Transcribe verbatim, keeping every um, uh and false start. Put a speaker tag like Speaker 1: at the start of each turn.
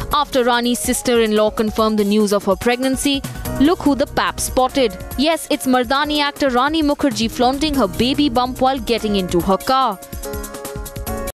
Speaker 1: After Rani's sister-in-law confirmed the news of her pregnancy, look who the pap spotted. Yes, it's Mardani actor Rani Mukherjee flaunting her baby bump while getting into her car.